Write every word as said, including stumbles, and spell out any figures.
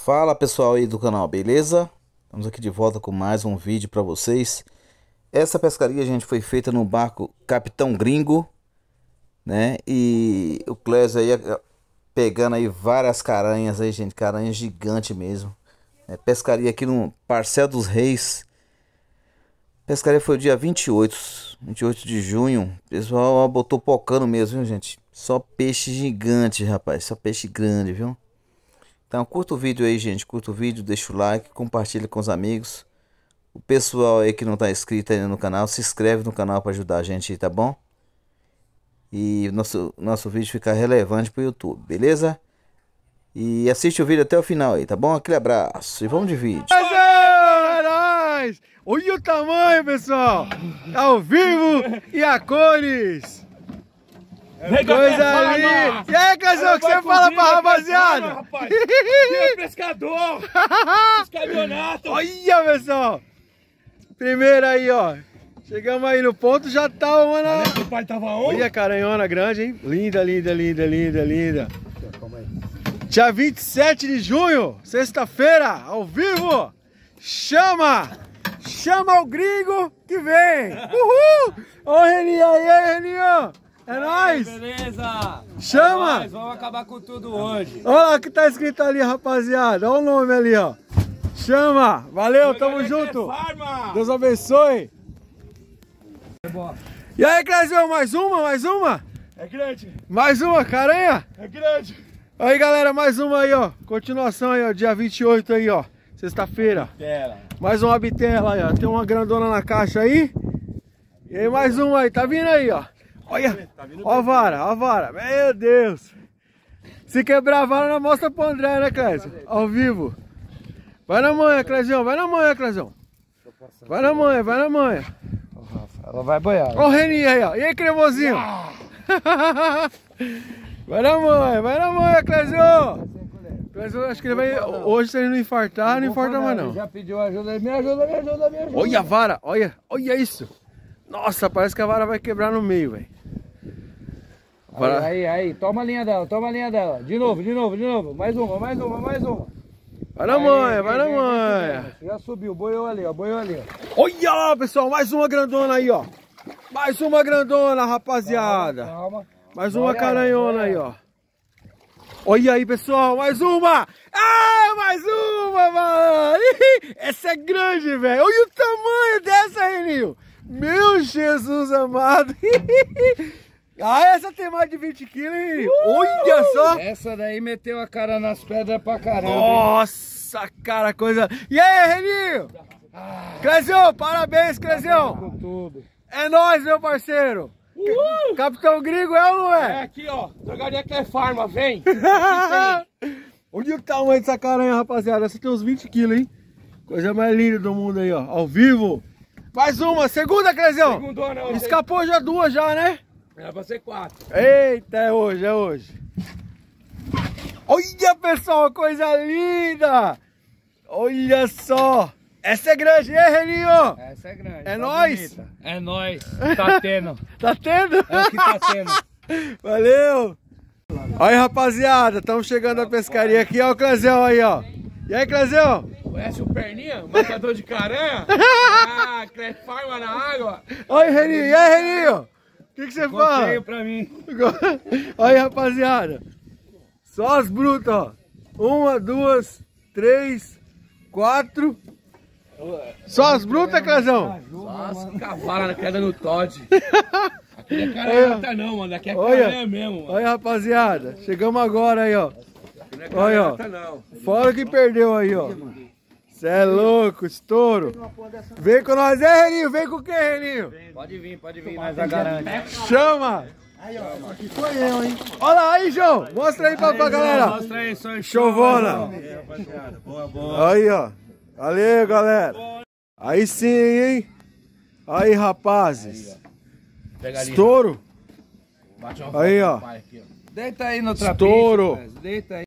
Fala pessoal aí do canal, beleza? Estamos aqui de volta com mais um vídeo para vocês. Essa pescaria, gente, foi feita no barco Capitão Gringo, né? E o Clésio aí pegando aí várias caranhas aí, gente, caranha gigante mesmo. É, pescaria aqui no Parcel dos Reis. Pescaria foi o dia vinte e oito de junho. O pessoal botou pocando mesmo, viu, gente? Só peixe gigante, rapaz, só peixe grande, viu? Então curta o vídeo aí, gente, curta o vídeo, deixa o like, compartilha com os amigos. O pessoal aí que não tá inscrito ainda no canal, se inscreve no canal para ajudar a gente aí, tá bom? E nosso, nosso vídeo fica relevante pro YouTube, beleza? E assiste o vídeo até o final aí, tá bom? Aquele abraço e vamos de vídeo. É nóis! Olha o tamanho, pessoal! Ao vivo e a cores! Coisa linda! E aí, Clésio, o que você fala pra rapaziada? Rapaz, que é pescador! Pescadionato! Olha, pessoal! Primeiro aí, ó. Chegamos aí no ponto, já tava, mano. O pai tava onde? Olha a caranhona grande, hein? Linda, linda, linda, linda, linda. Dia vinte e sete de junho, sexta-feira, ao vivo. Chama! Chama o gringo que vem! Uhul! Ô, Reninho, aí, Reninho! É nóis! Beleza! Chama! É nóis, vamos acabar com tudo hoje. Olha lá o que tá escrito ali, rapaziada. Olha o nome ali, ó. Chama! Valeu, tamo junto! Deus abençoe! E aí, Clésio, mais uma, mais uma? É grande! Mais uma, caranha? É grande! Aí, galera, mais uma aí, ó. Continuação aí, ó. Dia vinte e oito aí, ó. Sexta-feira. Mais uma bitela aí, ó. Tem uma grandona na caixa aí. E aí, mais uma aí. Tá vindo aí, ó. Olha. Ó a vara, ó a vara. Meu Deus. Se quebrar a vara, não mostra pro André, né, Clésio? Ao vivo. Vai na manha, Clézio. Vai na manha, Clézio. Vai na manha, vai na manha. Ela vai boiar. Ó o Reninho aí, ó. E aí, cremosinho? Vai na manha, vai na manha, Clésio. Clésio, acho que ele vai... Hoje, se ele não infartar, não infarta mais, não. Já pediu ajuda, me ajuda, me ajuda, me ajuda. Olha a vara, olha, olha isso. Nossa, parece que a vara vai quebrar no meio, velho. Vara... Aí, aí, aí, toma a linha dela, toma a linha dela. De novo, de novo, de novo. Mais uma, mais uma, mais uma. Vai na manha, vai na manha. Já subiu, boiou ali, ó, boiou ali, ó. Olha lá, pessoal, mais uma grandona aí, ó. Mais uma grandona, rapaziada. Calma, calma. Mais uma caranhona aí, ó. Olha aí, pessoal, mais uma! Ah, mais uma, mano! Essa é grande, velho! Olha o tamanho dessa, Reninho! Meu Jesus amado! Ah, essa tem mais de vinte quilos, hein? Uh! Olha só! Essa daí meteu a cara nas pedras pra caramba. Nossa, cara, coisa... E aí, Reninho? Ah. Clésio, parabéns, Clésio! Com tudo. É nóis, meu parceiro! Uh! Capitão Gringo é ou não é? É aqui, ó. Jogaria que é farma, vem. Olha o tamanho dessa caranha, rapaziada. Essa tem uns vinte quilos, hein? Coisa mais linda do mundo aí, ó. Ao vivo. Mais uma, segunda, Clésio. Segundona hoje. Escapou já duas já, né? Era pra ser quatro. Eita, é hoje, é hoje. Olha, pessoal, coisa linda. Olha só. Essa é grande, hein, Reninho? Essa é grande. É tá nóis? Bonita. É nóis. Tá tendo. Tá tendo? É o que tá tendo. Valeu. Aí, rapaziada, estamos chegando à pescaria aqui. Ó o Clésio aí, ó. E aí, Clésio? Conhece o Perninha? Matador de caranha? Ah, cresce farma na água. Oi, Reninho. E aí, Reninho? O que, que você fala? Veio pra mim. Aí, rapaziada. Só as brutas, ó. Uma, duas, três, quatro... Só as brutas, Clésio? Só as cavalas na queda no Todd. Aquele é caranhata não, mano. Aqui é caranha mesmo, mano. Olha, rapaziada. Chegamos agora aí, ó. Não é olha, ó. Não. Fora que perdeu aí, ó. Cê é louco, estouro. Vem com nós, é, Reninho? Vem com o que, Reninho? Pode vir, pode vir, mas a garante. Chama! Aí, ó, aqui foi eu, hein? Olha lá, aí, João. Mostra aí pra, aí, pra galera. Mostra aí, só Chovona. Aí, rapaziada. Boa, boa. Aí, ó. Valeu, galera. Aí sim, hein? Aí, rapazes. Pega ali. Estouro. Bate uma aí, ó. Deita aí no trapiche. Estouro. Deita aí.